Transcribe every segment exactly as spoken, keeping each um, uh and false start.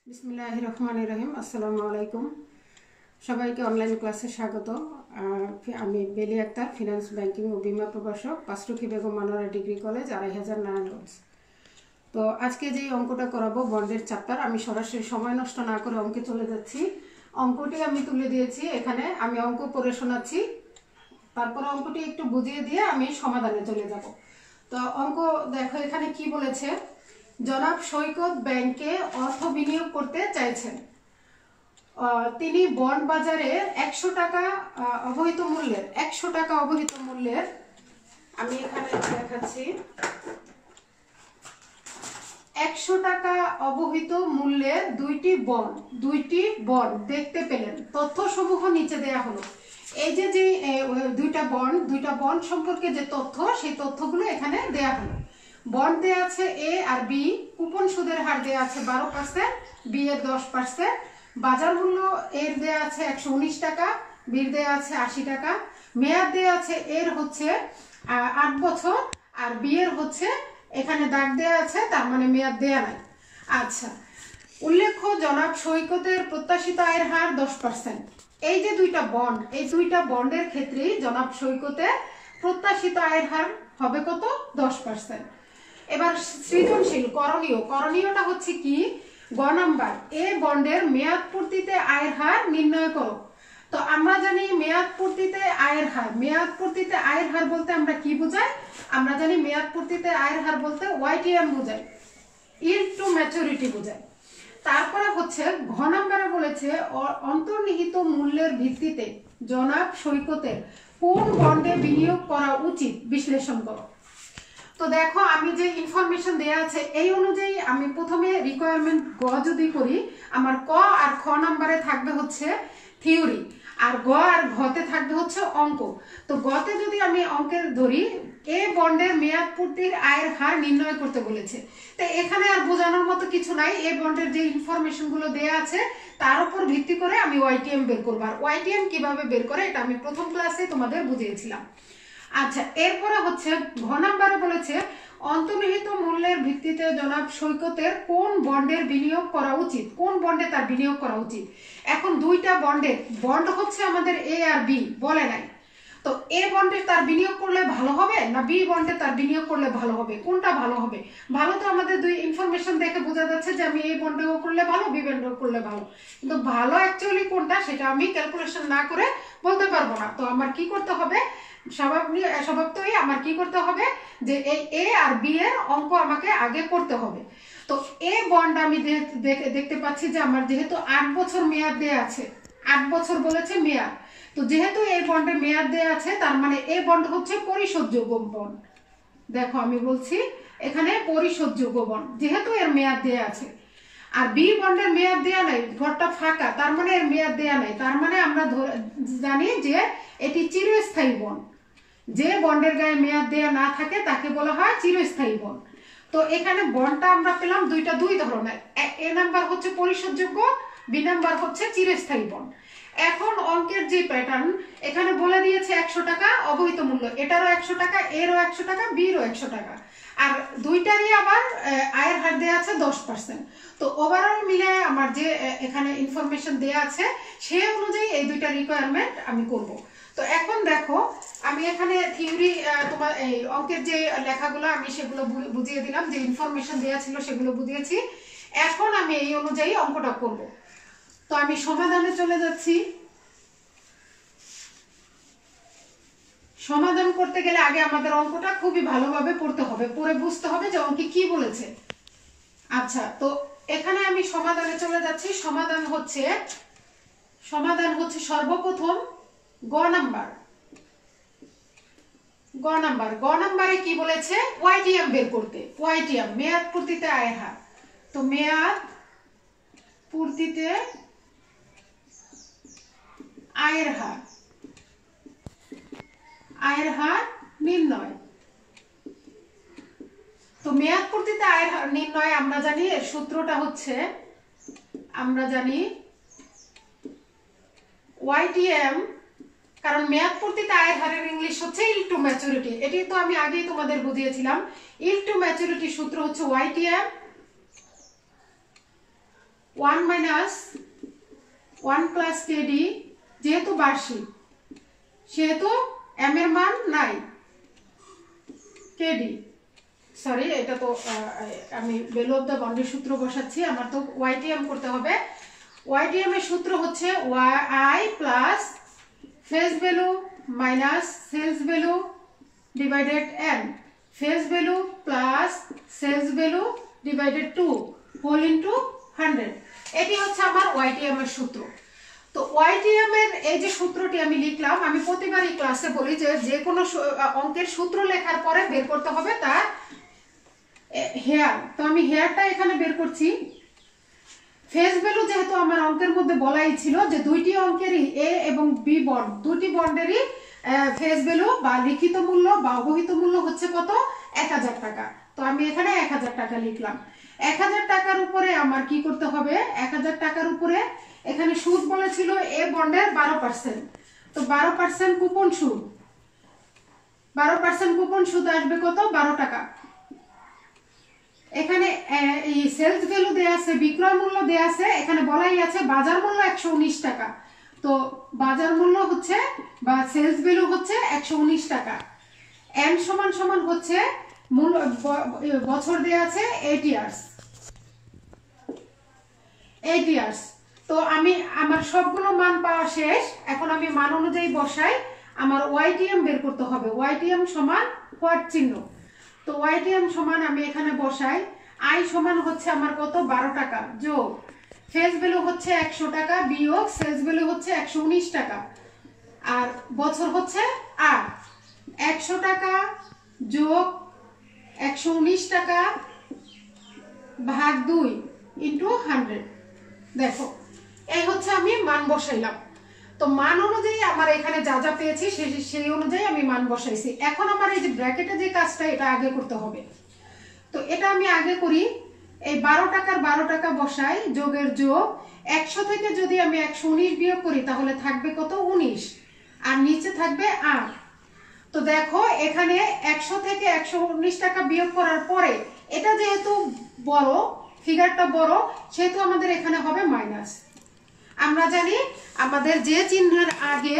বিসমিল্লাহির রহমানির রহিম। আসসালামু আলাইকুম, সবাইকে অনলাইন ক্লাসে স্বাগত। আমি বেলি আক্তার, ফিনান্স, ব্যাংকিং ও বিমা প্রভাষক, পাঁচরুখী বেগম মানোয়ারা ডিগ্রি কলেজ, আড়াই হাজার নারায়ণগঞ্জ। তো আজকে যে অঙ্কটা করাবো বন্ডের চ্যাপ্টার, আমি সরাসরি সময় নষ্ট না করে অঙ্কে চলে যাচ্ছি। অঙ্কটি আমি তুলে দিয়েছি এখানে, আমি অঙ্ক পড়ে শোনাচ্ছি, তারপরে অঙ্কটি একটু বুঝিয়ে দিয়ে আমি সমাধানে চলে যাব। তো অঙ্ক দেখো এখানে কি বলেছে। জনাব সৈকত ব্যাংকে অর্থ বিনিয়োগ করতে চাইছেন। তিনি বন্ড বাজারে একশো টাকা অবহিত মূল্যের একশো টাকা অবহিত মূল্যের আমি এখানে দেখাচ্ছি একশো টাকা অবহিত মূল্যের দুইটি বন্ড দুইটি বন্ড দেখতে পেলেন। তথ্যসমূহ নিচে দেয়া হলো। এই যে যে দুইটা বন্ড দুইটা বন্ড সম্পর্কে যে তথ্য, সেই তথ্যগুলো এখানে দেয়া হলো। বন্ড দেয়া আছে এ আর বি, কুপন সুদের হার দেয়া আছে বারো পার্সেন্ট, বি এর দশ পার্সেন্ট, বাজার মূল্য এর দেয়া আছে একশো উনিশ টাকা, বির দেয়া আছে আশি টাকা, মেয়াদ দেয়া আছে এর হচ্ছে আট বছর আর বি এর হচ্ছে এখানে দাগ দেয়া আছে, তার মানে মেয়াদ দেয়া নাই। আচ্ছা, উল্লেখ্য জনাব সৈকতের প্রত্যাশিত আয়ের হার দশ পার্সেন্ট। এই যে দুইটা বন্ড, এই দুইটা বন্ডের ক্ষেত্রে জনাব সৈকতের প্রত্যাশিত আয়ের হার হবে কত? দশ পার্সেন্ট। এবার সৃজনশীল করণীয় করণীয়টা হচ্ছে কি, গ নাম্বার, এ বন্ডের মেয়াদ পূর্তিতে আয়ের হার নির্ণয় করো। তো আমরা জানি মেয়াদ পূর্তিতে আয়ের হার মেয়াদ পূর্তিতে আয়ের হার বলতে আমরা কি বোঝাই? আমরা জানি মেয়াদ পূর্তিতে আয়ের হার বলতে ওয়াইটিএম বোঝায়, ইল্ড টু ম্যাচুরিটি বোঝায়। তারপরে হচ্ছে ঘ নাম্বারে বলেছে অন্তর্নিহিত মূল্যের ভিত্তিতে জনাব সৈকতের কোন বন্ডে বিনিয়োগ করা উচিত বিশ্লেষণ করো। তো দেখো, আমি যে ইনফরমেশন দেয়া আছে এই অনুযায়ী আমি প্রথমে রিকোয়ারমেন্ট গ যদি করি, আমার ক আর খ নাম্বারে থাকবে হচ্ছে থিওরি, আর গ আর ঘতে থাকবে হচ্ছে অঙ্ক। তো গতে যদি আমি অঙ্কের ধরি, এ বন্ডের মেয়াদ পূর্তির আয়ের হার নির্ণয় করতে বলেছে। তো এখানে আর বোঝানোর মতো কিছু নাই, এ বন্ডের যে ইনফরমেশন গুলো দেয়া আছে তার উপর ভিত্তি করে আমি ওয়াইটিএম বের করবো। আর ওয়াইটিএম কিভাবে বের করে এটা আমি প্রথম ক্লাসে তোমাদের বুঝিয়েছিলাম। আচ্ছা, এরপরে হচ্ছে ঘ নাম্বারে বলেছে অন্তর্নিহিত মূল্যের ভিত্তিতে জনাব সৈকতের কোন বন্ডের বিনিয়োগ করা উচিত, কোন বন্ডে তার বিনিয়োগ করা উচিত। এখন দুইটা বন্ডের বন্ড হচ্ছে আমাদের এ আর বি, বলে নাই। তো এ বন্ডে তার বিনিয়োগ করলে ভালো হবে না বি বন্ডে তার বিনিয়োগ করলে ভালো হবে? কোনটা ভালো হবে? ভালো তো আমাদের দুই ইনফরমেশন দেখে বোঝা যাচ্ছে যে আমি এই বন্ডেও করলে ভালো, বি বন্ডেও করলে ভালো, কিন্তু ভালো অ্যাকচুয়ালি কোনটা সেটা আমি ক্যালকুলেশন না করে বলতে পারবো না। তো আমার কি করতে হবে? স্বাভাবিক স্বভাবতই আমার কি করতে হবে যে এই এ আর বি এর অঙ্ক আমাকে আগে করতে হবে। তো এ বন্ড আমি দেখতে পাচ্ছি যে আমার যেহেতু আট বছর মেয়াদ দেয়া আছে, আট বছর বলেছে মেয়াদ, তো যেহেতু এই বন্ডের মেয়াদ দেয়া আছে তার মানে এ বন্ড হচ্ছে পরিশোধযোগ্য বন্ড। দেখো আমি বলছি এখানে পরিশোধযোগ্য বন্ড, যেহেতু এর মেয়াদ দেয়া আছে। আর বি বন্ডের মেয়াদ দেয়া নাই, ঘরটা ফাঁকা, তার মানে এর মেয়াদ দেয়া নাই, তার মানে আমরা জানি যে এটি চিরস্থায়ী বন্ড। যে বন্ডের গায়ে মেয়াদ দেয়া না থাকে তাকে বলা হয় চিরস্থায়ী বন্ড। তো এখানে বন্ডটা আমরা পেলাম দুইটা, দুই ধরনের, এ নাম্বার হচ্ছে পরিশোধযোগ্য, বি নাম্বার হচ্ছে চিরস্থায়ী বন্ড। এখন অঙ্কের যে প্যাটার্ন এখানে বলে দিয়েছে একশো টাকা অবহিত মূল্য, এটারও একশো টাকা, এরও একশো টাকা, বিরও একশো টাকা, আর দুইটারই আবার আয়ের হার দেওয়া আছে দশ পার্সেন্ট। তো ওভারঅল মিলে আমার যে এখানে ইনফরমেশন দেওয়া আছে সেই অনুযায়ী এই দুইটা রিকোয়ারমেন্ট আমি করব। তো এখন দেখো, আমি এখানে থিওরি তোমার এই অঙ্কের যে লেখাগুলো আমি সেগুলো বুঝিয়ে দিলাম, যে ইনফরমেশন দেওয়া ছিল সেগুলো বুঝিয়েছি। এখন আমি এই অনুযায়ী অঙ্কটা করব। তো আমি সমাধানে চলে যাচ্ছি। সমাধান করতে গেলে আগে আমাদের অঙ্কটা খুবই ভালোভাবে পড়তে হবে, পড়ে বুঝতে হবে যে অঙ্কে কি বলেছে। আচ্ছা, তো এখানে আমি সমাধানে চলে যাচ্ছি। সমাধান হচ্ছে সমাধান হচ্ছে সর্বপ্রথম গ নাম্বার গ নাম্বার গ নাম্বারে কি বলেছে? ওয়াইটিএম বের করতে। ওয়াইটিএম মেয়াদ পূর্তিতে আয়ের হার। তো মেয়াদ পূর্তিতে আয়ের হার আয়ের হার নির্ণয়। তো মেয়াদ পূর্তিতে আয়ের হার নির্ণয় আমরা জানি এর সূত্রটা হচ্ছে, আমরা জানি ওয়াইটিএম, কারণ মেয়াদ পূর্তিতে আয়ের হারের ইংলিশ হচ্ছে ইল্ড টু ম্যাচুরিটি। এটি তো আমি আগেই তোমাদের বুঝিয়েছিলাম। ইল্ড টু ম্যাচুরিটি সূত্র হচ্ছে YTM one minus one plus KD, যেহেতু বার্ষিক সেহেতু এম এর মান নাই, কেডি সরি এটা তো আমি ভ্যালু অফ দ্য বন্ডের সূত্র বসাচ্ছি, আমার তো ওয়াইটিএম করতে হবে। ওয়াইটিএম এর সূত্র হচ্ছে I plus face value minus sales value divided N, face value plus sales value divided two whole into hundred. এটি হচ্ছে আমার ওয়াইটিএম এর সূত্র। তো ওয়াইটিএম এর এই যে সূত্রটি আমি লিখলাম, আমি প্রতিবারই ক্লাসে বলি যে যে কোনো অঙ্কের সূত্র লেখার পরে বের করতে হবে তার হেয়ার। তো আমি হেয়ারটা এখানে বের করছি। ফেস ভ্যালু যেহেতু আমার অঙ্কের মধ্যে বলাই ছিল যে দুইটি অঙ্কেরই এ এবং বি বন্ড, দুটি বন্ডেরই ফেস ভ্যালু বা লিখিত মূল্য বা অবহিত মূল্য হচ্ছে কত, এক হাজার টাকা। তো আমি এখানে এক হাজার টাকা লিখলাম। এক হাজার টাকার উপরে আমার কি করতে হবে, এক হাজার টাকার উপরে এখানে সুদ বলেছিল এ বন্ডের বারো পার্সেন্ট, তো বারো পার্সেন্ট কুপন সুদ, বারো পার্সেন্ট কুপন সুদ আসবে কত, বারো টাকা। এখানে এই সেলস ভ্যালু দেয়া আছে, বিক্রয় মূল্য দেয়া আছে, এখানে বলাই আছে বাজার মূল্য একশো উনিশ টাকা। তো বাজার মূল্য হচ্ছে বা সেলস ভ্যালু হচ্ছে একশো উনিশ টাকা। এন সমান সমান হচ্ছে মূল বছর দেয়া আছে এইট ইয়ার্স, এইট ইয়ার্স। তো আমি আমার সবগুলো মান পাওয়া শেষ, এখন আমি মান অনুযায়ী বসাই। আমার ওয়াইটিএম বের করতে হবে, ওয়াইটিএম সমান হোয়াট চিহ্ন। তো ওয়াইটিএম সমান আমি এখানে বসাই, আই সমান হচ্ছে আমার কত, বারো টাকা যোগ ফেস ভ্যালু হচ্ছে একশো টাকা বিয়োগ সেলস ভ্যালু হচ্ছে একশো উনিশ টাকা, আর বছর হচ্ছে আট। একশো টাকা যোগ একশো উনিশ টাকা ভাগ দুই ইন্টু হান্ড্রেড। দেখো এই হচ্ছে আমি মান বসাইলাম। তো মান অনুযায়ী আমার এখানে যা যা পেয়েছি সেই অনুযায়ী আমি মান বসাইছি। এখন আমার এই যে ব্র্যাকেটে যে কাজটা এটা আগে করতে হবে। তো এটা আমি আগে করি, এই বারো টাকার বারো টাকা বসাই, যোগের যোগ, একশো থেকে যদি আমি একশো উনিশ বিয়োগ করি তাহলে থাকবে কত, উনিশ, আর নিচে থাকবে আট। তো দেখো এখানে একশো থেকে একশো উনিশ টাকা বিয়োগ করার পরে এটা যেহেতু বড়, ফিগারটা বড়, সেহেতু আমাদের এখানে হবে মাইনাস। আমরা জানি আমাদের যে চিহ্নের আগে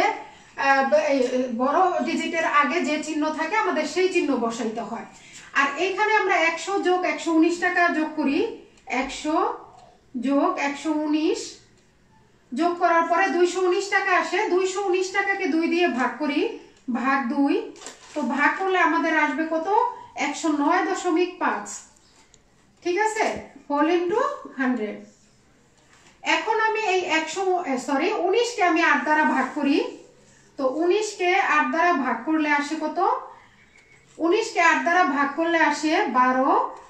বড় ডিজিটের আগে যে চিহ্ন থাকে আমাদের সেই চিহ্ন বসাইতে হয়। আর এইখানে আমরা একশো যোগ একশো উনিশ টাকা যোগ করি, একশো যোগ একশো উনিশ যোগ করার পরে দুইশো উনিশ টাকা আসে, দুইশো উনিশ টাকাকে দুই দিয়ে ভাগ করি, ভাগ দুই। তো ভাগ করলে আমাদের আসবে কত, একশো নয় দশমিক পাঁচ, ঠিক আছে, হোল ইন্টু হান্ড্রেড। এখন আমি এই একশো সরি উনিশকে আমি আট দ্বারা ভাগ করি। তো উনিশকে আট দ্বারা ভাগ করলে আসে কত, উনিশকে আট দ্বারা ভাগ করলে আসে বারো,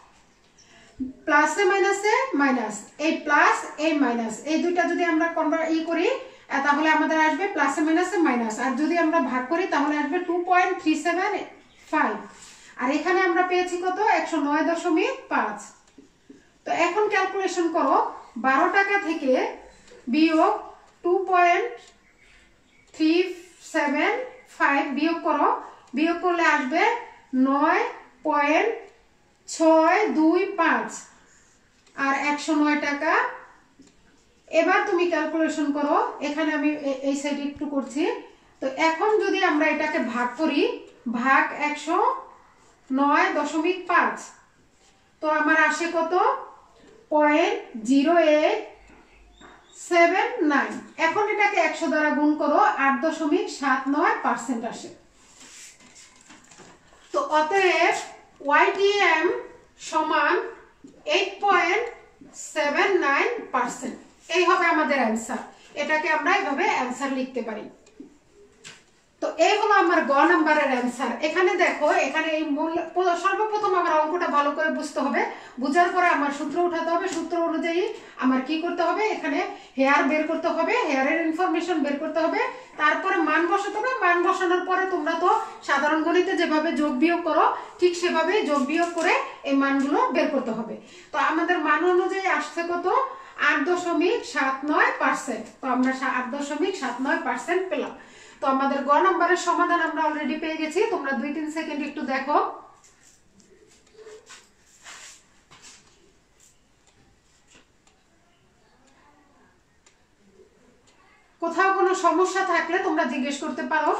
প্লাসে মাইনাসে মাইনাস, এই প্লাস এই মাইনাস, এই দুইটা যদি আমরা কনভার্ট ই করি তাহলে আমাদের আসবে প্লাসে মাইনাসে মাইনাস, আর যদি আমরা ভাগ করি তাহলে আসবে two point three seven five, আর এখানে আমরা পেয়েছি কত, একশো নয় দশমিক পাঁচ। তো এখন ক্যালকুলেশন করো, বারো টাকা থেকে বিয়োগ two point three seven five বিয়োগ করো, বিয়োগ করলে আসবে নয় পয়েন্ট ছয় দুই পাঁচ আর একশো নয় টাকা। এবার তুমি ক্যালকুলেশন করো, এখানে আমি এই সাইডে একটু করছি। তো এখন যদি আমরা এটাকে ভাগ করি, ভাগ একশো নয় দশমিক পাঁচ, তো আমার আসে কত, point zero eight seven nine. এখন এটাকে একশো দ্বারা গুণ করো, আট দশমিক সাত নয় পার্সেন্ট আসে। তো অতএব ওয়াইটিএম সমান eight point seven nine percent, এই হবে আমাদের অ্যান্সার। এটাকে আমরা এইভাবে অ্যান্সার লিখতে পারি। তো এই হলো আমার গ নাম্বারের অ্যান্সার। এখানে দেখো, এখানে এই মূল সর্বপ্রথম আমার অঙ্কটা ভালো করে বুঝতে হবে, বুঝার পরে আমার সূত্র উঠাতে হবে, সূত্র অনুযায়ী আমার কি করতে হবে, এখানে হেয়ার বের করতে হবে, হেয়ারের ইনফরমেশন বের করতে হবে, তারপরে মান বসাতে হবে। মান বসানোর পরে তোমরা তো সাধারণ গণিতে যেভাবে যোগ বিয়োগ করো ঠিক সেভাবে যোগ বিয়োগ করে এই মানগুলো বের করতে হবে। তো আমাদের মান অনুযায়ী আসছে কত, আট দশমিক সাত নয় পার্সেন্ট। তো আমরা আট দশমিক সাত নয় পার্সেন্ট পেলাম। তো আমাদের গ নম্বরের সমাধান আমরা অলরেডি পেয়ে গেছি। তোমরা দুই তিন সেকেন্ড একটু দেখো। কোথাও কোনো সমস্যা থাকলে তোমরা জিজ্ঞেস করতে পারো।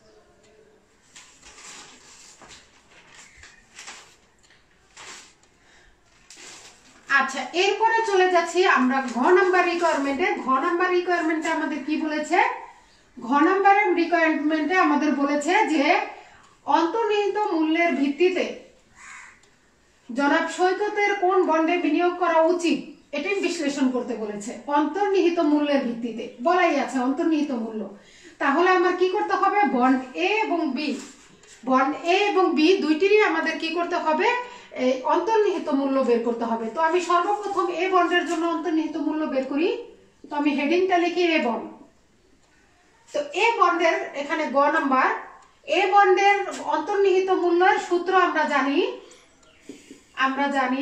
আচ্ছা, এরপরে চলে যাচ্ছি আমরা ঘ নাম্বার রিকোয়ারমেন্টে। ঘ নাম্বার রিকোয়ারমেন্টে আমাদের কি বলেছে? ঘ নাম্বারের রিকোয়ারমেন্টে আমাদের বলেছে যে অন্তর্নিহিত মূল্যের ভিত্তিতে জনাব সৈকতের কোন বন্ডে বিনিয়োগ করা উচিত এটি বিশ্লেষণ করতে বলেছে। অন্তর্নিহিত মূল্যের ভিত্তিতে বলাই আছে অন্তর্নিহিত মূল্য। তাহলে আমার কি করতে হবে? বন্ড এ এবং বি, বন্ড এ এবং বি দুইটিরই আমাদের কি করতে হবে? এই অন্তর্নিহিত মূল্য বের করতে হবে। তো আমি সর্বপ্রথম এ বন্ডের জন্য অন্তর্নিহিত মূল্য বের করি। তো আমি হেডিংটা লিখি এ বন্ড। তো এ বন্ডের এখানে গ নাম্বার, এ বন্ডের অন্তর্নিহিত মূল্যের সূত্র আমরা জানি, আমরা জানি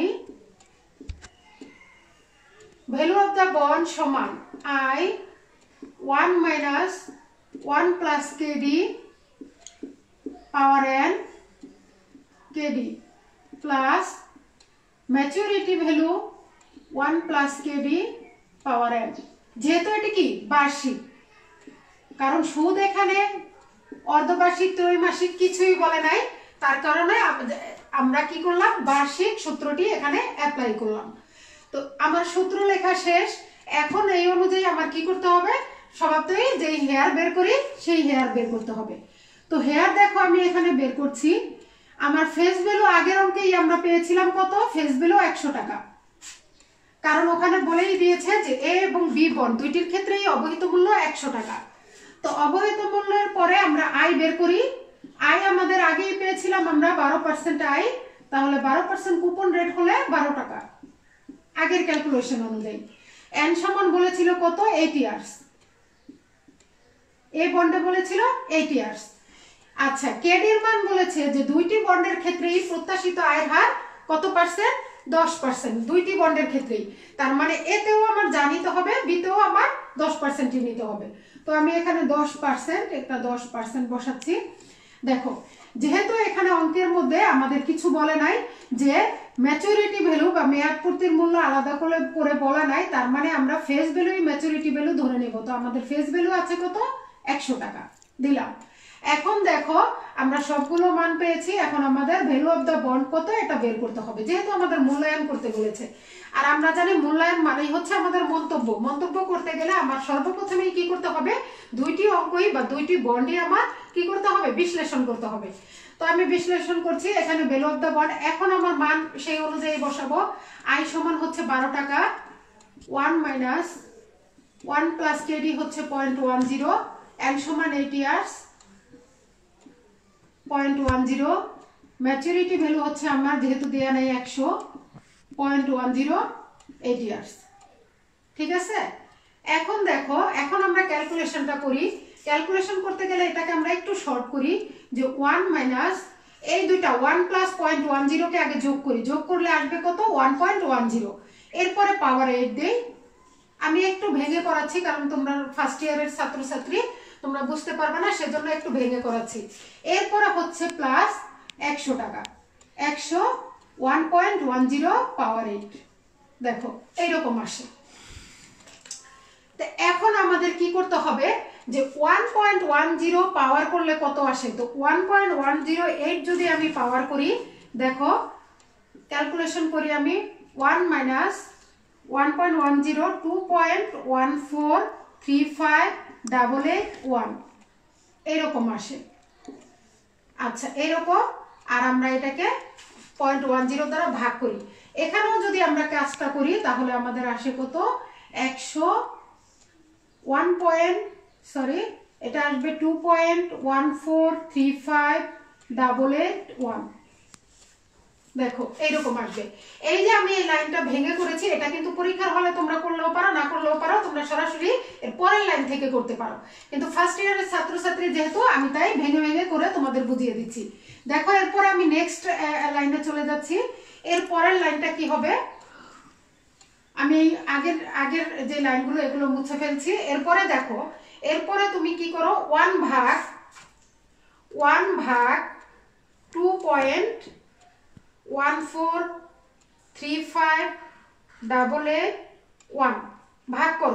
ভ্যালু অফ দ্য বন্ড সমান I one minus one plus KD power N KD plus maturity value one plus KD power N. যেহেতু এটি কি বার্ষিক, কারণ সুদ এখানে অর্ধবার্ষিক ত্রৈমাসিক কিছুই বলে নাই, তার কারণে আমরা কি করলাম? বার্ষিক সূত্রটি এখানে অ্যাপ্লাই করলাম। তো আমার সূত্র লেখা শেষ। এখন এই অনুযায়ী আমার কি করতে হবে? স্বভাবতই যেই হেয়ার বের করি সেই হেয়ার বের করতে হবে। তো হেয়ার দেখো আমি এখানে বের করছি। আমার ফেস ভ্যালু আগের অঙ্কেই আমরা পেয়েছিলাম কত? ফেস ভ্যালু একশো টাকা, কারণ ওখানে বলেই দিয়েছে যে এ এবং বি বন্ড দুইটির ক্ষেত্রেই অবহিত মূল্য একশো টাকা। তো অবহিত মূল্যের পরে আমরা আয় বের করি। আয় আমাদের আগেই পেয়েছিলাম আমরা বারো পার্সেন্ট আয়, তাহলে বারো পার্সেন্ট কুপন রেট হলে বারো টাকা আগের ক্যালকুলেশন অনুযায়ী। এন সমান বলেছিল কত? Eight years. এ বন্ডে বলেছিল এইট ইয়ার্স। আচ্ছা, কেডির মান বলেছে যে দুইটি বন্ডের ক্ষেত্রেই প্রত্যাশিত আয়ের হার কত পার্সেন্ট? দশ পার্সেন্ট দুইটি বন্ডের ক্ষেত্রেই। তার মানে এতেও আমার জানিতে হবে, বিতেও আমার দশ পার্সেন্টই নিতে হবে। তো আমি এখানে দশ পার্সেন্ট একটা দশ পার্সেন্ট বসাচ্ছি। দেখো, যেহেতু এখানে অঙ্কের মধ্যে আমাদের কিছু বলে নাই যে ম্যাচুরিটি ভ্যালু বা মেয়াদ পূর্তির মূল্য আলাদা করে করে বলা নাই, তার মানে আমরা ফেস ভ্যালুই ম্যাচুরিটি ভ্যালু ধরে নেব। তো আমাদের ফেস ভ্যালু আছে কত? একশো টাকা দিলাম। এখন দেখো আমরা সবগুলো মান পেয়েছি। এখন আমাদের ভ্যালু অফ দ্য বন্ড কত এটা বের করতে হবে, যেহেতু আমাদের মূল্যায়ন করতে বলেছে। আর আমরা জানি মূল্যায়ন মানেই হচ্ছে আমাদের মন্তব্য। মন্তব্য করতে গেলে আমার সর্বপ্রথমেই কি করতে হবে? দুইটি অঙ্কই বা দুইটি বন্ডই আমার কি করতে হবে? বিশ্লেষণ করতে হবে। তো আমি বিশ্লেষণ করছি এখানে ভ্যালু অফ দ্য বন্ড। এখন আমার মান সেই অনুযায়ী বসাবো। আই সমান হচ্ছে বারো টাকা, one minus one plus KD হচ্ছে পয়েন্ট ওয়ান জিরো, এন সমান eight years, point one zero. Maturity value হচ্ছে আমার যেহেতু দেয়া নেই একশো, point one zero, eight years. ঠিক আছে? এখন দেখো, এখন আমরা ক্যালকুলেশনটা করি। ক্যালকুলেশন করতে গেলে এটাকে আমরা একটু শর্ট করি যে ওয়ান মাইনাস এই দুইটা ওয়ান প্লাস পয়েন্ট ওয়ান জিরোকে আগে যোগ করি। যোগ করলে আসবে কত? One point one zero. এরপরে পাওয়ার এইট দেই। আমি একটু ভেঙে করাচ্ছি, কারণ তোমরা ফার্স্ট ইয়ারের ছাত্রছাত্রী, তোমরা বুঝতে পারবে না, সেজন্য একটু ভেঙে করাচ্ছি। এরপরে হচ্ছে প্লাস একশো টাকা, একশো, one point one zero power eight. দেখো এইরকম আসে। তো এখন আমাদের কি করতে হবে? যে one point one zero power করলে কত আসে? তো one point one zero eight যদি আমি পাওয়ার করি, দেখো ক্যালকুলেশন করি আমি, one minus one point one zero, two point one four three five double eight one, এইরকম আসে। আচ্ছা, এইরকম। আর আমরা এটাকে পয়েন্ট ওয়ান জিরো দ্বারা ভাগ করি। এখানেও যদি আমরা কাজটা করি তাহলে আমাদের আসে কত? একশো, ওয়ান পয়েন্ট সরি এটা আসবে two point one four three five double eight one. দেখো এইরকম আসবে। এই যে আমি এই লাইনটা ভেঙে করেছি, এটা কিন্তু পরীক্ষার হলে তোমরা করলেও পারো, না করলেও পারো, তোমরা সরাসরি এর পরের লাইন থেকে করতে পারো। কিন্তু ফার্স্ট ইয়ারের ছাত্রছাত্রী যেহেতু, আমি তাই ভেঙে ভেঙে করে তোমাদের বুঝিয়ে দিচ্ছি। দেখো এরপরে আমি নেক্সট লাইনে চলে যাচ্ছি। এর পরের লাইনটা কি হবে? আমি আগের আগের যে লাইনগুলো এগুলো মুছে ফেলছি। এরপরে দেখো, এরপরে তুমি কি করো? ওয়ান ভাগ ওয়ান ভাগ two point one four three five double eight one ভাগ করো।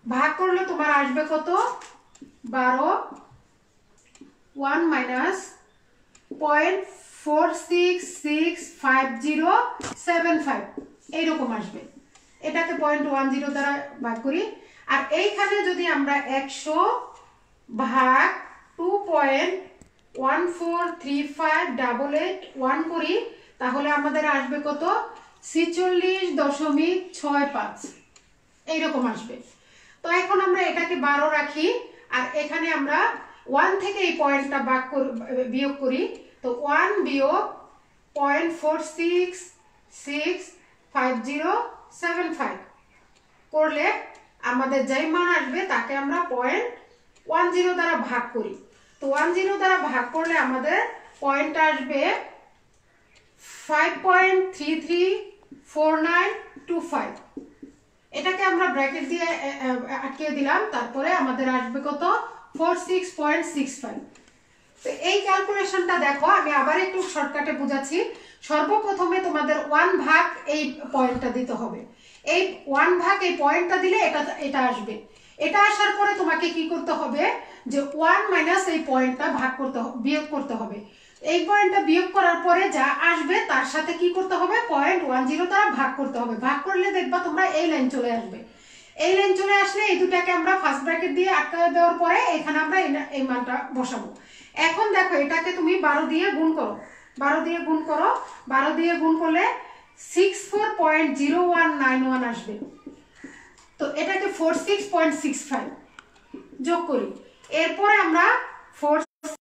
ভাগ করলে তোমার আসবে কত বারো one minus point four six six five zero seven five এইরকম আসবে। এটাকে পয়েন্ট ওয়ান জিরো দ্বারা ভাগ করি। আর এইখানে যদি আমরা একশো ভাগ two point one four three five double eight one করি তাহলে আমাদের আসবে কত ছিচল্লিশ দশমিক ছয় পাঁচ এইরকম আসবে। তো এখন আমরা এটাকে বারো রাখি আর এখানে আমরা ওয়ান থেকে এই পয়েন্টটা ভাগ বিয়োগ করি। তো ওয়ান বিয়োগ point four six six five zero seven five করলে আমাদের যেই মান আসবে তাকে আমরা পয়েন্ট ওয়ান জিরো দ্বারা ভাগ করি। তো ওয়ান জিরো দ্বারা ভাগ করলে আমাদের পয়েন্ট আসবে five point three three four nine two five. এটাকে আমরা ব্র্যাকেট দিয়ে আটকে দিলাম, তারপরে আমাদের আসবে কত four six point six five. তো এই ক্যালকুলেশনটা দেখো আমি আবার একটু শর্টকাটে বুঝাচ্ছি। সর্বপ্রথমে তোমাদের ওয়ান ভাগ এই পয়েন্টটা দিতে হবে। এই ওয়ান ভাগ এই পয়েন্টটা দিলে এটা এটা আসবে। এটা আসার পরে তোমাকে কি করতে হবে যে ওয়ান মাইনাস এই পয়েন্টটা ভাগ করতে হবে, বিয়োগ করতে হবে। এই পয়েন্টটা বিয়োগ করার পরে যা আসবে তার সাথে কি করতে হবে পয়েন্ট ওয়ান জিরো দ্বারা ভাগ করতে হবে। ভাগ করলে দেখবা তোমরা এই লাইন চলে আসবে। এই লাইন চলে আসলে এই দুটাকে আমরা ফার্স্ট ব্র্যাকেট দিয়ে আটকায় দেওয়ার পরে এখানে আমরা এই মানটা বসাবো। এখন দেখো এটাকে তুমি বারো দিয়ে গুণ করো, বারো দিয়ে গুণ করো, বারো দিয়ে গুণ করলে six four point zero one nine one আসবে। তো এটাকে four six point six five যোগ করি। এরপরে আমরা ফোর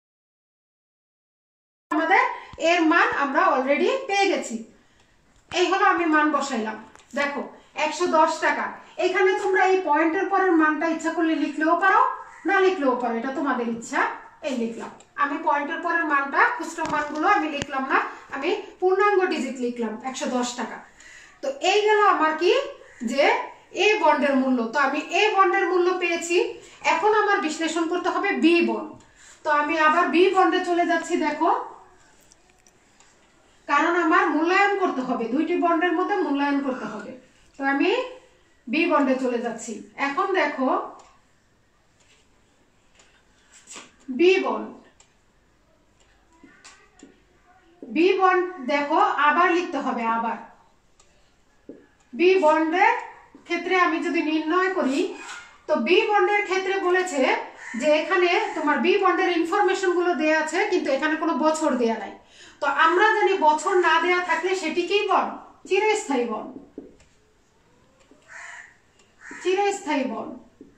আমাদের এর মান আমরা অলরেডি পেয়ে গেছি। এই হলো আমি মান বসাইলাম। দেখো একশো দশ টাকা। এখানে তোমরা এই পয়েন্টের পরের মানটা ইচ্ছা করলে লিখলেও পারো, না লিখলেও পারো, এটা তোমাদের ইচ্ছা। এই লিখলাম আমি পয়েন্টের পরের মানটা, খুচরো মানগুলো আমি লিখলাম না, আমি পূর্ণাঙ্গ ডিজিট লিখলাম একশো দশ টাকা। তো এই গেল আমার কি যে এ বন্ডের মূল্য। তো আমি এ বন্ডের মূল্য পেয়েছি। এখন আমার বিশ্লেষণ করতে হবে বি বন্ড। তো আমি আবার বি বন্ডে চলে যাচ্ছি। দেখো কারণ আমার মূল্যায়ন করতে হবে, দুইটি বন্ডের মধ্যে মূল্যায়ন করতে হবে। তো আমি বি বন্ডে চলে যাচ্ছি। এখন দেখো বি বন্ড, বি বন্ড দেখো আবার লিখতে হবে। আবার বি বন্ডের ক্ষেত্রে আমি যদি নির্ণয় করি, তো বি বন্ডের ক্ষেত্রে বলেছে যে এখানে তোমার বি বন্ডের ইনফরমেশন গুলো দেয়া আছে, কিন্তু এখানে কোনো বছর দেয়া নাই। তো আমরা জানি বছর না দেয়া থাকলে সেটিকেই বন্ড, চিরস্থায়ী বন্ড, চিরস্থায়ী বন্ড,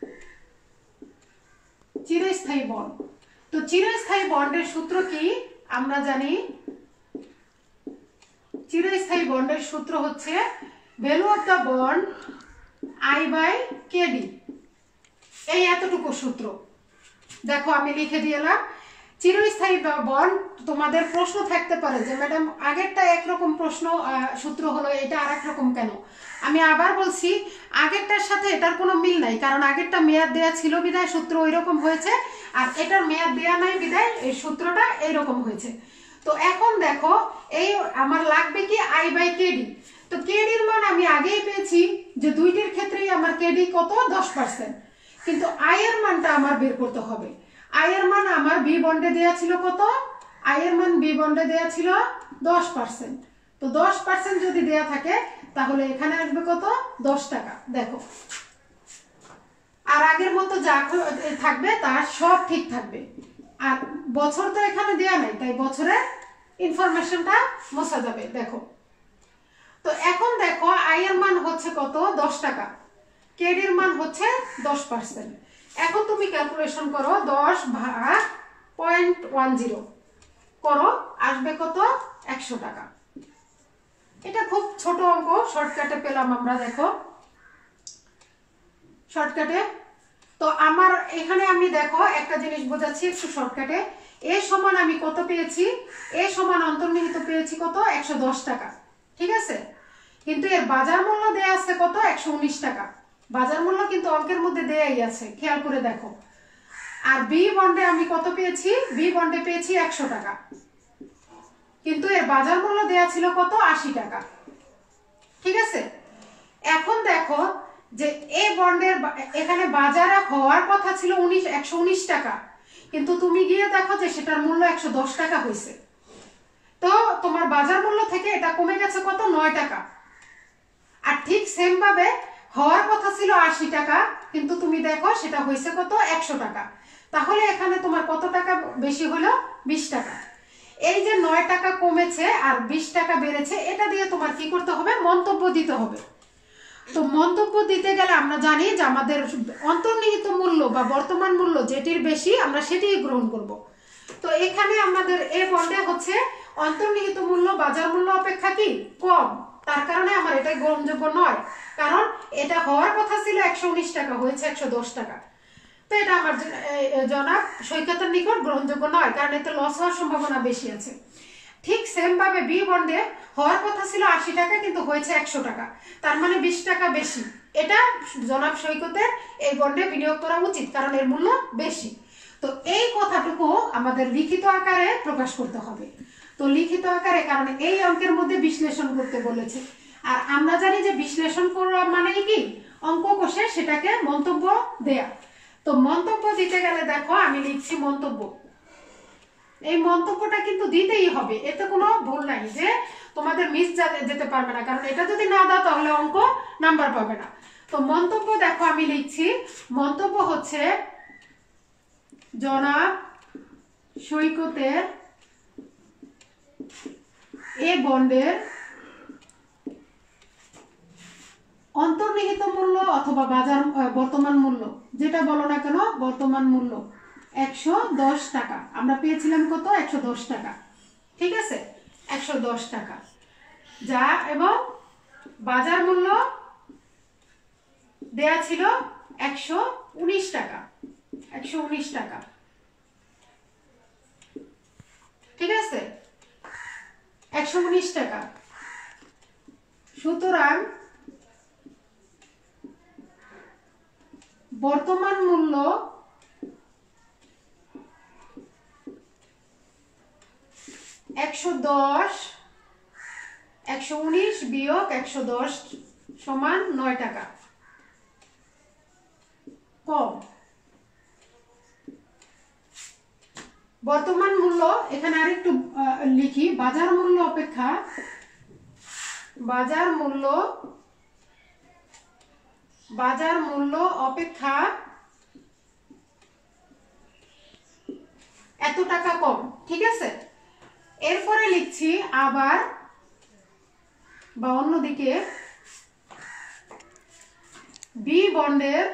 চিরস্থায়ী বন্ড। তো চিরস্থায়ী বন্ডের সূত্র কি আমরা জানি? চিরস্থায়ী বন্ডের সূত্র হচ্ছে value of the bond I by KD. এই এতটুকু সূত্র দেখো আমি লিখে দিলাম। চিরস্থায়ী বন্ড তোমাদের প্রশ্ন থাকতে পারে যে ম্যাডাম আগেরটা একরকম প্রশ্ন সূত্র হলো, এটা আর এক রকম কেন? আমি আবার বলছি আগেরটার সাথে এটার কোনো মিল নাই, কারণ আগেরটা মেয়াদ দেয়া ছিল বিদায় সূত্র ওই রকম হয়েছে, আর এটার মেয়াদ দেয়া নাই বিদায় এই সূত্রটা এইরকম হয়েছে। তো এখন দেখো এই আমার লাগবে কি আই বাই কেডি। তো কেডির মান আমি আগেই পেয়েছি যে দুইটির ক্ষেত্রেই আমার কেডি কত দশ পার্সেন্ট, কিন্তু আই এর মানটা আমার বের করতে হবে। আই এর মান আমার বি বন্ডে দেয়া ছিল কত? আই এর মান বি বন্ডে দেয়া ছিল দশ পার্সেন্ট। তো দশ পার্সেন্ট যদি দেয়া থাকে তাহলে এখানে আসবে কত? দশ টাকা। দেখো আর আগের মতো যা থাকবে তার সব ঠিক থাকবে। আর বছর তো এখানে দেয়া নাই, তাই বছরের ইনফরমেশনটা মোছা যাবে। দেখো তো এখন দেখো আই এর মান হচ্ছে কত? দশ টাকা। কেডির মান হচ্ছে দশ পার্সেন্ট। এখন তুমি ক্যালকুলেশন করো, দশ ভাগ পয়েন্ট ওয়ান জিরো করো, আসবে কত? একশো টাকা। এটা খুব ছোট অঙ্ক, শর্টকাটে পেলাম আমরা। দেখো শর্টকাটে। তো আমার এখানে আমি দেখো একটা জিনিস বোঝাচ্ছি একটু শর্টকাটে। এ সমান আমি কত পেয়েছি? এ সমান অন্তর্নিহিত পেয়েছি কত? একশো দশ টাকা। ঠিক আছে, কিন্তু এর বাজার মূল্য দেয়া আছে কত? একশো উনিশ টাকা। বাজার মূল্য কিন্তু অঙ্কের মধ্যে দেয়াই আছে, খেয়াল করে দেখো। আর বি বন্ডে আমি কত পেয়েছি? বি বন্ডে পেয়েছি একশো টাকা, কিন্তু এর বাজার মূল্য দেয়া ছিল কত? আশি টাকা। ঠিক আছে, এখন দেখো যে এই বন্ডের এখানে বাজারে হওয়ার কথা ছিল উনিশ একশো উনিশ টাকা, কিন্তু তুমি গিয়ে দেখো যে সেটার মূল্য একশো দশ টাকা হয়েছে। তো তোমার বাজার মূল্য থেকে এটা কমে গেছে কত, নয় টাকা। আর ঠিক সেম ভাবে হওয়ার কথা ছিল আশি টাকা, কিন্তু তুমি দেখো সেটা হয়েছে কত, একশো টাকা। তাহলে এখানে তোমার কত টাকা বেশি হলো, বিশ টাকা। এই যে নয় টাকা কমেছে আর বিশ টাকা বেড়েছে, এটা দিয়ে তোমার কি করতে হবে, মন্তব্য দিতে হবে। তো মন্তব্য দিতে গেলে আমরা জানি যে আমাদের অন্তর্নিহিত মূল্য বা বর্তমান মূল্য যেটির বেশি আমরা সেটিই গ্রহণ করব। তো এখানে আমাদের এই বন্ডে হচ্ছে অন্তর্নিহিত মূল্য বাজার মূল্য অপেক্ষা কি কম, তার কারণে আমার এটাই গ্রহণযোগ্য নয়। কারণ এটা হওয়ার কথা ছিল একশো উনিশ টাকা, হয়েছে একশো দশ টাকা। তো এটা আমার জনাব সৈকতের নিকট গ্রহণযোগ্য নয়, কারণ এতে লস হওয়ার সম্ভাবনা বেশি আছে। ঠিক সেম ভাবে বি বন্ডে হওয়ার কথা ছিল আশি টাকা, কিন্তু হয়েছে একশো টাকা, তার মানে বিশ টাকা বেশি। এটা জনাব সৈকতের এই বন্ডে বিনিয়োগ করা উচিত, কারণ এর মূল্য বেশি। তো এই কথাটুকু আমাদের লিখিত আকারে প্রকাশ করতে হবে। তো লিখিত আকারে, কারণ এই অঙ্কের মধ্যে বিশ্লেষণ করতে বলেছে, আর আমরা জানি যে বিশ্লেষণ করা মানে কি, অঙ্ক কষে সেটাকে মন্তব্য দেয়া। তো মন্তব্য দিতে গেলে দেখো আমি লিখছি মন্তব্য। এই মন্তব্যটা কিন্তু দিতেই হবে, এতে কোনো ভুল নাই যে তোমাদের মিস যেতে পারবে না, কারণ এটা যদি না দাও তাহলে অঙ্ক নাম্বার পাবে না। তো মন্তব্য দেখো আমি লিখছি, মন্তব্য হচ্ছে জনাব সৈকতের এ বন্ডের অন্তর্নিহিত মূল্য অথবা বাজার বর্তমান মূল্য, যেটা বলো না কেন, বর্তমান মূল্য একশো দশ টাকা। আমরা পেয়েছিলাম কত, একশো দশ টাকা, ঠিক আছে, একশো দশ টাকা যা, এবং বাজার মূল্য দেয়া ছিল একশো উনিশ টাকা, একশো উনিশ টাকা, ঠিক আছে, একশো উনিশ টাকা। সুতরাং বর্তমান মূল্য একশো দশ, একশো উনিশ বিয়োগ একশো দশ সমান নয় টাকা কম। বর্তমান মূল্য এখানে আরেকটু লিখি, বাজার মূল্য অপেক্ষা, বাজার মূল্য বাজার মূল্য অপেক্ষা এত টাকা কম, ঠিক আছে। এরপরে লিখছি আবার, বা অন্যদিকে বি বন্ডের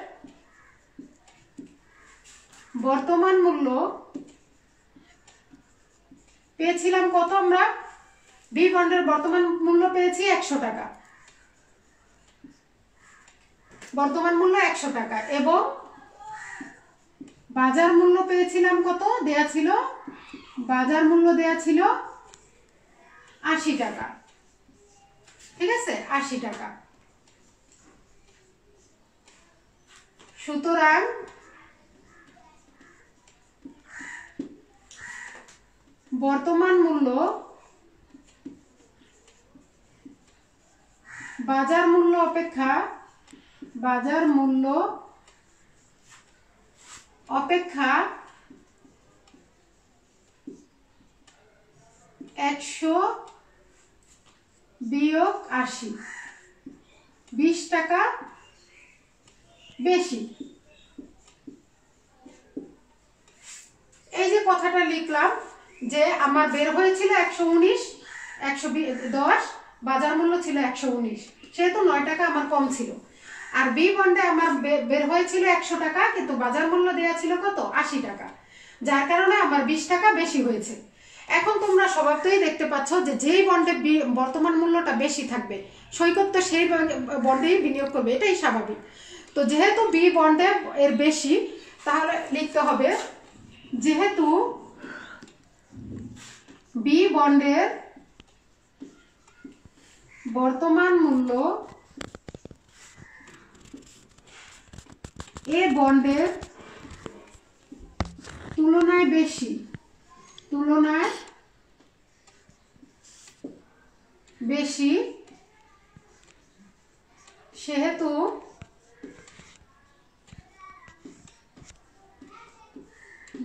বর্তমান মূল্য পেয়েছিলাম কত, আমরা বি বন্ডের বর্তমান মূল্য পেয়েছি একশো টাকা, বর্তমান মূল্য একশো টাকা, এবং বাজার মূল্য পেয়েছিলাম কত, দেয়া ছিল, বাজার মূল্য দেয়া ছিল আশি টাকা, ঠিক আছে, আশি টাকা। সুতরাং বর্তমান মূল্য বাজার মূল্য অপেক্ষা বাজার মূল্য অপেক্ষা একশো বিয়োগ আশি, বিশ টাকা বেশি। এই যে কথাটা লিখলাম যে আমার বের হয়েছিল একশো উনিশ, একশো দশ, বাজার মূল্য ছিল একশো উনিশ, সেহেতু নয় টাকা আমার কম ছিল। আর বি বন্ডে আমার বের হয়েছিল একশো টাকা, কিন্তু বাজার মূল্য দেওয়া ছিল কত, আশি টাকা, যার কারণে আমার বিশ টাকা বেশি হয়েছে। এখন তোমরা স্বভাবতই দেখতে পাচ্ছ যে যেই বন্ডে বর্তমান মূল্যটা বেশি থাকবে, সৈকত তো সেই বন্ডেই বিনিয়োগ করবে, এটাই স্বাভাবিক। তো যেহেতু বি বন্ডে এর বেশি, তাহলে লিখতে হবে যেহেতু বি বন্ডের বর্তমান মূল্য এ বন্ডের তুলনায় বেশি, তুলনায় বেশি, সেহেতু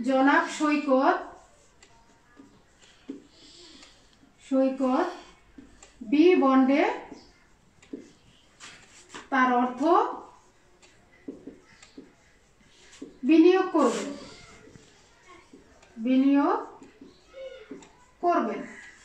জনাব সৈকত সৈকত বি বন্ডে তার অর্থ বিনিয়োগ করবেন বিনিয়োগ করবেন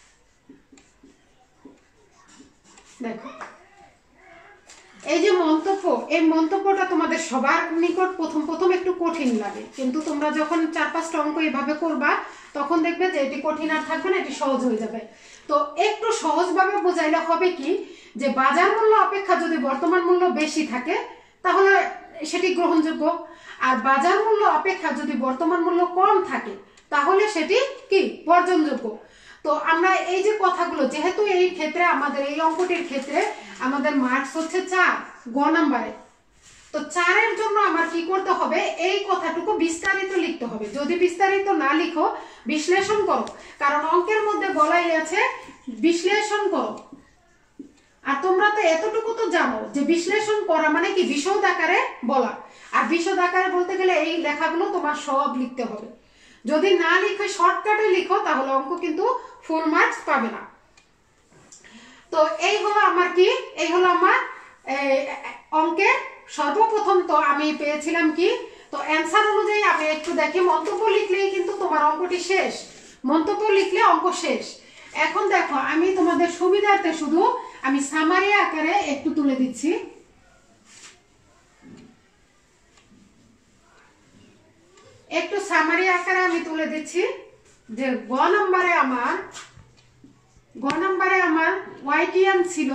দেখো এই যে মন্তব্য, এই মন্তব্যটা তোমাদের সবার নিকট প্রথম প্রথম একটু কঠিন লাগে, কিন্তু তোমরা যখন চার পাঁচটা অঙ্ক এভাবে করবা তখন দেখবে যে এটি কঠিন আর থাকবে না, এটি সহজ হয়ে যাবে। তো একটু সহজভাবে বোঝাইলে হবে কি, যে বাজার মূল্য অপেক্ষা যদি বর্তমান মূল্য বেশি থাকে তাহলে সেটি গ্রহণযোগ্য, আর বাজার মূল্য অপেক্ষা যদি বর্তমান মূল্য কম থাকে তাহলে সেটি কি বর্জনযোগ্য। তো আমরা এই যে কথাগুলো, যেহেতু এই ক্ষেত্রে আমাদের এই অঙ্কটির ক্ষেত্রে আমাদের মার্কস হচ্ছে চার গ নাম্বারে, তো চারের জন্য আমার কি করতে হবে, এই কথাটুকু বিস্তারিত লিখতে হবে। যদি বিস্তারিত না লিখো বিশ্লেষণ করো, কারণ অঙ্কের মধ্যে বলাই আছে বিশ্লেষণ করো। আর তোমরা তো এতটুকু তো জানো যে বিশ্লেষণ করা মানে কি বিশদ আকারে বলা, আর বিশদ আকারে বলতে গেলে এই লেখাগুলো তোমার সব লিখতে হবে। যদি না লিখে শর্টকাটে লিখো তাহলে অঙ্ক কিন্তু ফুল মার্কস পাবে না। তো এই হলো আমার কি, এই হলো আমার অঙ্কের সর্বপ্রথম। তো আমি পেয়েছিলাম কি, তো অ্যান্সার অনুযায়ী আমি একটু দেখি, মন্তব্য লিখলেই কিন্তু তোমার অঙ্কটি শেষ, মন্তব্য লিখলে অঙ্ক শেষ। এখন দেখো আমি তোমাদের সুবিধার্থে শুধু আমি সামারি আকারে একটু তুলে দিচ্ছি। একটু সামারি আকারে আমি তুলে দিচ্ছি যে গ নম্বরে আমার গ নম্বরে আমার ওয়াইটিএম ছিল,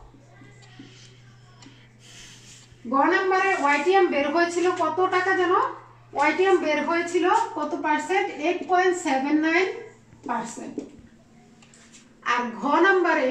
গ নম্বরে ওয়াইটিএম বের হয়েছিল কত টাকা যেন, ওয়াইটিএম বের হয়েছিল কত percent, eight point seven nine percent. আর ঘ নম্বরে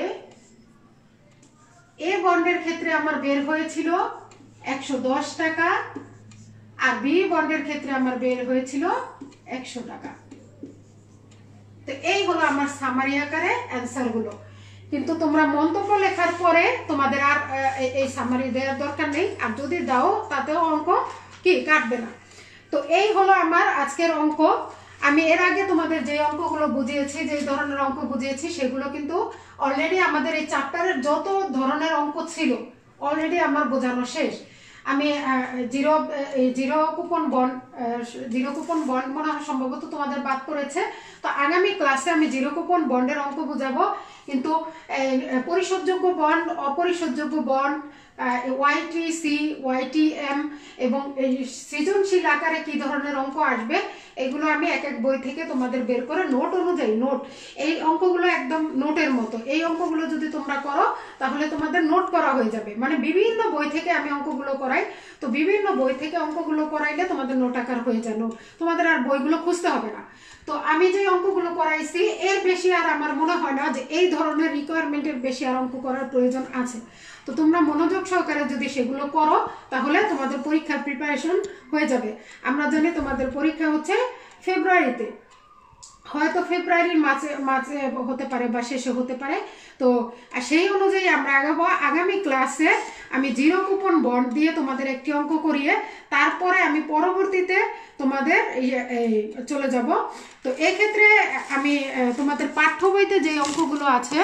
এ বন্ডের ক্ষেত্রে আমার বের হয়েছিল একশো দশ টাকা, আর বি বন্ডের ক্ষেত্রে আমার বের হয়েছিল একশো টাকা। তো এই হলো আমার সামারি আকারে অ্যান্সার গুলো। কিন্তু তোমরা মন্তব্য লেখার পরে তোমাদের আর এই সামারি দেওয়ার দরকার নেই, আর যদি দাও তাতেও অঙ্ক কি কাটবে না। তো এই হলো আমার আজকের অঙ্ক। আমি এর আগে তোমাদের যে অঙ্কগুলো বুঝিয়েছি, যে ধরনের অঙ্ক বুঝিয়েছি, সেগুলো কিন্তু অলরেডি আমাদের এই চ্যাপ্টারের যত ধরনের অঙ্ক ছিল অলরেডি আমার বোঝানো শেষ। আমি zero zero coupon bond zero coupon bond মনে হয় সম্ভবত তোমাদের বাদ পড়েছে। তো আগামী ক্লাসে আমি জিরো কুপন বন্ডের অঙ্ক বুঝাবো, কিন্তু পরিশোধযোগ্য বন্ড, অপরিশোধযোগ্য বন্ড, ওয়াইটিসি, ওয়াইটিএম এবং এই সৃজনশীল আকারে কি ধরনের অঙ্ক আসবে এগুলো আমি এক এক বই থেকে তোমাদের বের করে নোট অনুযায়ী, নোট এই অঙ্কগুলো একদম নোটের মতো, এই অঙ্কগুলো যদি তোমরা করো তাহলে তোমাদের নোট করা হয়ে যাবে। মানে বিভিন্ন বই থেকে আমি অঙ্কগুলো করাই, তো বিভিন্ন বই থেকে অঙ্কগুলো করাইলে তোমাদের নোট আকার হয়ে যায়, নোট তোমাদের আর বইগুলো খুঁজতে হবে না। তো আমি যে অঙ্কগুলো করাইছি এর বেশি আর আমার মনে হয় না যে এই ধরনের রিকোয়ারমেন্টের বেশি আর অঙ্ক করার প্রয়োজন আছে। তো তোমরা মনোযোগ সহকারে যদি সেগুলো করো তাহলে তোমাদের পরীক্ষার প্রিপারেশন হয়ে যাবে। আমরা জানি তোমাদের পরীক্ষা হচ্ছে ফেব্রুয়ারিতে, হয়তো ফেব্রুয়ারির মাঝে মাঝে হতে পারে বা শেষে হতে পারে। তো সেই অনুযায়ী আমরা আগাবো। আগামী ক্লাসে আমি জিরো কুপন বন্ড দিয়ে তোমাদের একটি অঙ্ক করিয়ে তারপরে আমি পরবর্তীতে তোমাদের চলে যাব। তো এক্ষেত্রে আমি তোমাদের পাঠ্য বইতে যে অঙ্কগুলো আছে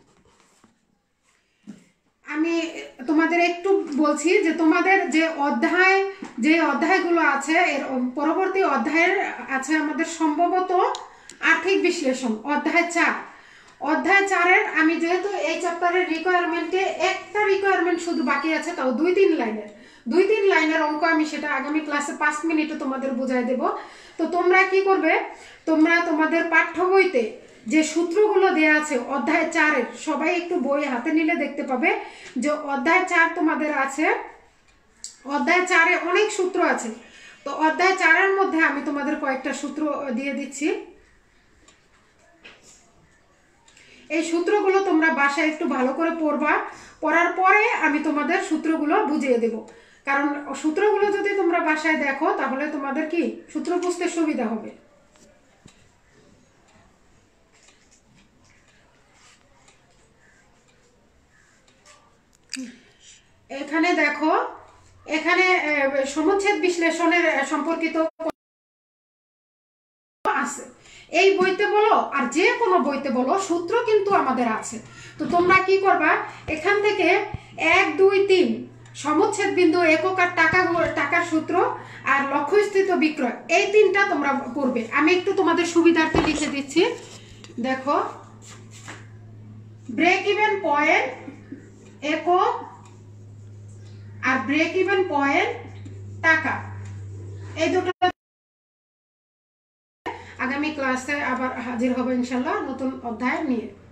আমি তোমাদের একটু বলছি, যে তোমাদের যে অধ্যায় যে অধ্যায়গুলো আছে এর পরবর্তী অধ্যায়ের আছে আমাদের সম্ভবত আর্থিক বিশ্লেষণ অধ্যায় চার। অধ্যায় চারের আমি যেহেতু এই চ্যাপ্টারের রিকোয়ারমেন্টে একটা রিকোয়ারমেন্ট শুধু বাকি আছে, তাও দুই তিন লাইনের দুই তিন লাইনের অঙ্ক, আমি সেটা আগামী ক্লাসে পাঁচ মিনিটে তোমাদের বুঝাই দেব। তো তোমরা কি করবে, তোমরা তোমাদের পাঠ্য বইতে যে সূত্রগুলো দেয়া আছে অধ্যায় চারের, সবাই একটু বই হাতে নিলে দেখতে পাবে যে অধ্যায় চার তোমাদের আছে। অধ্যায় চারে অনেক সূত্র আছে, তো অধ্যায় চারের মধ্যে আমি তোমাদের কয়েকটা সূত্র দিয়ে দিচ্ছি। এই সূত্রগুলো তোমরা বাসায় একটু ভালো করে পড়বা, পড়ার পরে আমি তোমাদের সূত্রগুলো বুঝিয়ে দেব। কারণ সূত্রগুলো যদি তোমরা বাসায় দেখো তাহলে তোমাদের কি সূত্র বুঝতে সুবিধা হবে। এখানে দেখো, এখানে সমচ্ছেদ বিশ্লেষণের সম্পর্কিত এই বইতে বলো আর যে কোনো বইতে বলো সূত্র কিন্তু আমাদের আছে। তো তোমরা কি করবা, এখান থেকে এক দুই তিন সমচ্ছেদ বিন্দু, একক আর টাকা টাকার সূত্র আর লক্ষ্যস্থিত বিক্রয়, এই তিনটা তোমরা পড়বে। আমি একটু তোমাদের সুবিধার্থে লিখে দিচ্ছি। দেখো, ব্রেক ইভেন পয়েন্ট একক আর ব্রেক ইভেন পয়েন্ট টাকা, এই দুটো। আগামী ক্লাসে আবার হাজির হবো ইনশাল্লাহ নতুন অধ্যায় নিয়ে।